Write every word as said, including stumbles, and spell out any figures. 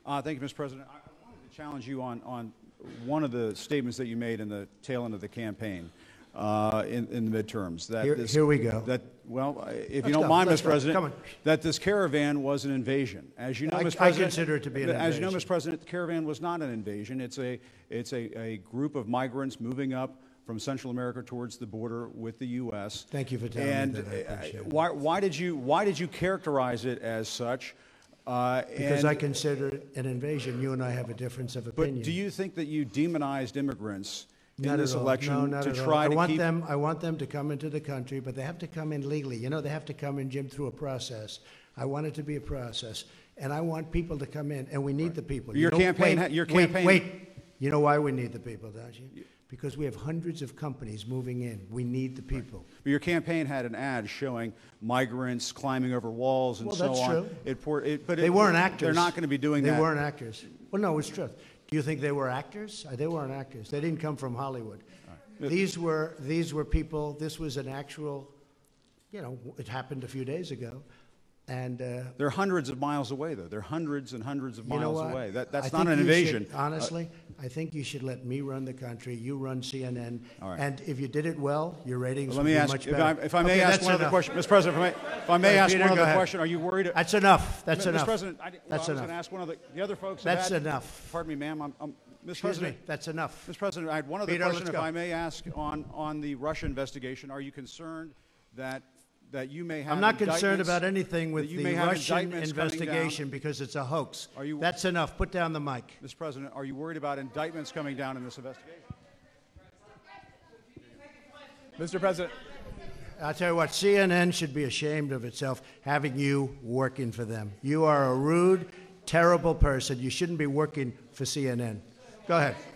Uh, thank you, Mister President. I I wanted to challenge you on, on one of the statements that you made in the tail end of the campaign uh, in, in the midterms. That Here, this, here we go. That, well, if Let's you don't go. mind, Let's Mister go. President, Come on. that this caravan was an invasion. As you know, I- Mister I President, consider it to be an As you know, invasion. Mister President, the caravan was not an invasion. It's a, it's a, a group of migrants moving up from Central America towards the border with the U S. Thank you for telling and, me that. I uh, appreciate it. why, why did you why did you characterize it as such? Uh, Because and, I consider it an invasion. You and I have a difference of opinion. But do you think that you demonized immigrants in Not this at all. election No, not to at all. try I to want keep them. I want them to come into the country, but they have to come in legally. You know, they have to come in, Jim, through a process. I want it to be a process, and I want people to come in, and we need the people. Your You know, campaign Wait, ha- your wait, campaign- Wait. You know why we need the people, don't you? Because we have hundreds of companies moving in. We need the people. Your campaign had an ad showing migrants climbing over walls and Well, so that's on. true. It, pour, it, but They it, weren't actors. They're not going to be doing they that. They weren't actors. Well, no, it's true. Do you think they were actors? Uh, They weren't actors. They didn't come from Hollywood. Right. These were these were people. This was an actual. You know, it happened a few days ago, and. Uh, They're hundreds of miles away, though. They're hundreds and hundreds of You know miles what? away. That, that's I not think an you invasion. should- honestly, I think you should let me run the country. You run C N N. All right. And if you did it well, your ratings Let would me be ask, much if I, better. if I may Okay, ask that's one other enough. question, Mister President, if I may, if I may All right, ask Peter, one go other ahead. question, are you worried? That's enough. That's Mister enough. President, I, well, That's I was enough. going to ask one of the, the other folks. have That's had- enough. Pardon me, ma'am. I'm, I'm, Mister Excuse President, me. That's enough. Mister President, I had one other Peter, question, let's if go. I may ask, on, on the Russia investigation. Are you concerned that that you may have I'm not concerned indictments- about anything with that you the may have Russian indictments coming down? investigation because it's a hoax. Are you- That's enough. Put down the mic. Mister President, are you worried about indictments coming down in this investigation? Mister President. I'll tell you what, C N N should be ashamed of itself having you working for them. You are a rude, terrible person. You shouldn't be working for C N N. Go ahead.